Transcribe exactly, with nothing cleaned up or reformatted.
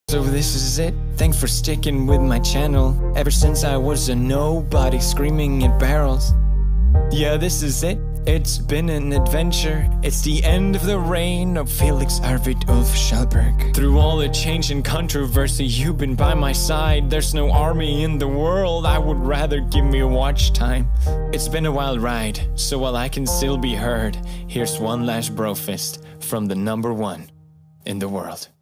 So this is it, thanks for sticking with my channel. Ever since I was a nobody screaming at barrels. Yeah, this is it, it's been an adventure. It's the end of the reign of Felix, Arvid of Kjellberg. Through all the change and controversy, you've been by my side. There's no army in the world, I would rather give me a watch time. It's been a wild ride, so while I can still be heard, here's one last brofist from the number one in the world.